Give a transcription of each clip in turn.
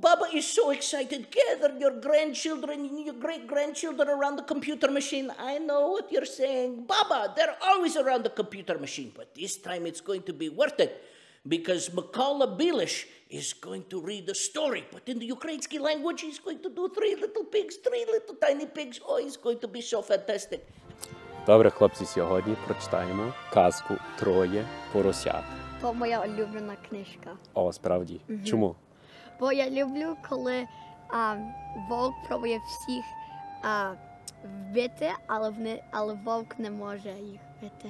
Baba is so excited. Gather your grandchildren and your great-grandchildren around the computer machine. I know what you're saying. Baba, they're always around the computer machine, but this time it's going to be worth it because Mykola Bilash is going to read a story, but in the Ukrainian language, he's going to do three little tiny pigs. Oh, it's going to be so fantastic. Добре, хлопці, сьогодні прочитаємо казку «Троє поросят». То моя улюблена книжка. О, справді. Чому? Бо я люблю, коли вовк пробує всіх вбити, але вовк не може їх вбити.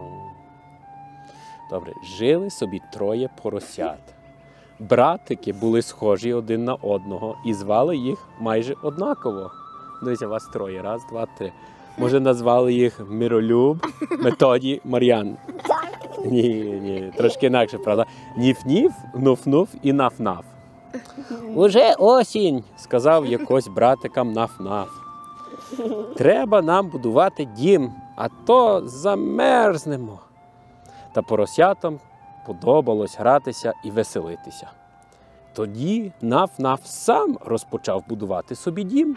Добре. Жили собі троє поросят. Братики були схожі один на одного і звали їх майже однаково. Дивіться, вас троє. Раз, два, три. Може, назвали їх Миролюб, Методій, Мар'ян? Ні, трошки інакше, правда? Ніф-ніф, нуф-нуф і наф-наф. «Уже осінь», – сказав якось братикам наф-наф. «Треба нам будувати дім, а то замерзнемо». Та поросятам подобалось гратися і веселитися. Тоді наф-наф сам розпочав будувати собі дім.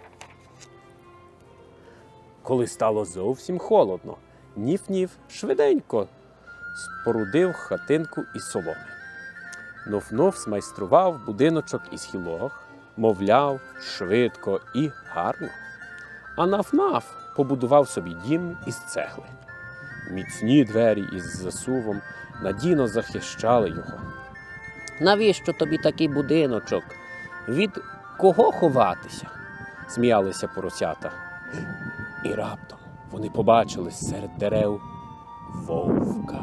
Коли стало зовсім холодно, Ніф-Ніф швиденько спорудив хатинку із соломи. Нуф-Нуф змайстрував будиночок із гілок, мовляв, швидко і гарно. А Наф-Наф побудував собі дім із цегли. Міцні двері із засувом надійно захищали його. «Навіщо тобі такий будиночок? Від кого ховатися?» – сміялися поросята. І раптом вони побачили серед дерев вовка.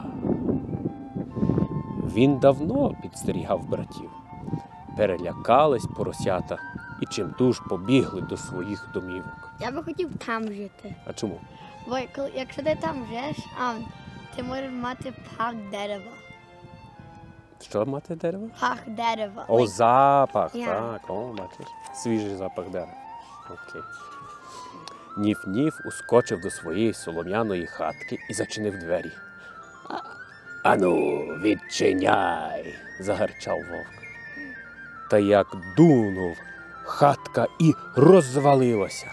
Він давно підстерігав братів. Перелякались поросята і чимдуж побігли до своїх домівок. Я би хотів там жити. А чому? Бо якщо ти там живеш, ти можеш мати пах дерева. Що мати дерево? Пах дерева. О, запах, Yeah. так, бачиш, свіжий запах дерева. Окей. Ніф-Ніф ускочив до своєї солом'яної хатки і зачинив двері. «Ану, відчиняй!» – загарчав вовк. Та як дунув, хатка і розвалилася.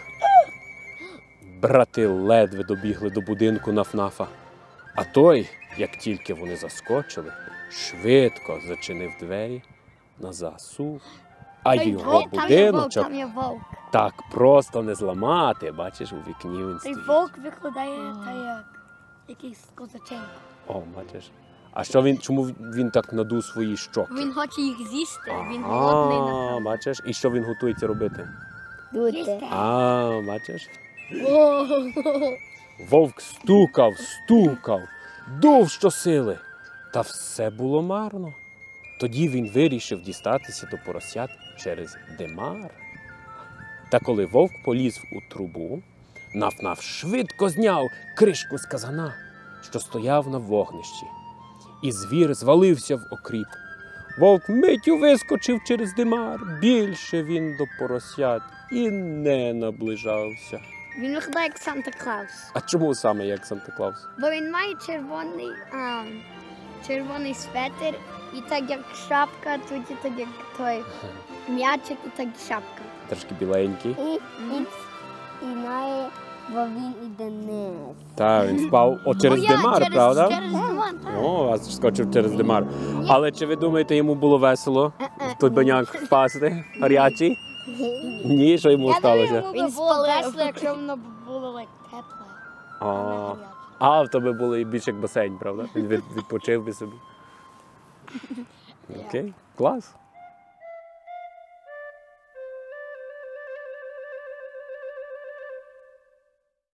Брати ледве добігли до будинку Наф-Нафа, а той, як тільки вони заскочили, швидко зачинив двері на засув. А його будиночок Там є вовк. так просто не зламати. Бачиш, у вікні він Той стоїть. вовк виглядає як якийсь козаченко. О, бачиш. А що він, чому він так надув свої щоки? Він хоче їх з'їсти, він голодний, напевно. Бачиш, і що він готується робити? Їсти. Бачиш? Вовк стукав, дув щосили. Та все було марно. Тоді він вирішив дістатися до поросят через димар. Та коли вовк поліз у трубу, Наф-Наф швидко зняв кришку з казана, що стояв на вогнищі. І звір звалився в окріп. Вовк миттю вискочив через димар. Більше він до поросят і не наближався. Він виглядає як Санта-Клаус. А чому саме як Санта-Клаус? Бо він має червоний светр, і так як шапка, тоді так як той м'ячик, і так шапка. Трошки біленький. І має, бо він іде вниз. Так, він впав через димар, правда? Через димар, так. О, аж скочив через димар. Але чи ви думаєте, йому було весело в той баняк впасти, гарячий? Ні, що йому сталося? Він було весело, якщо воно було тепле. А в тебе було і більше як басейн, правда? Він відпочив би собі. Окей, клас.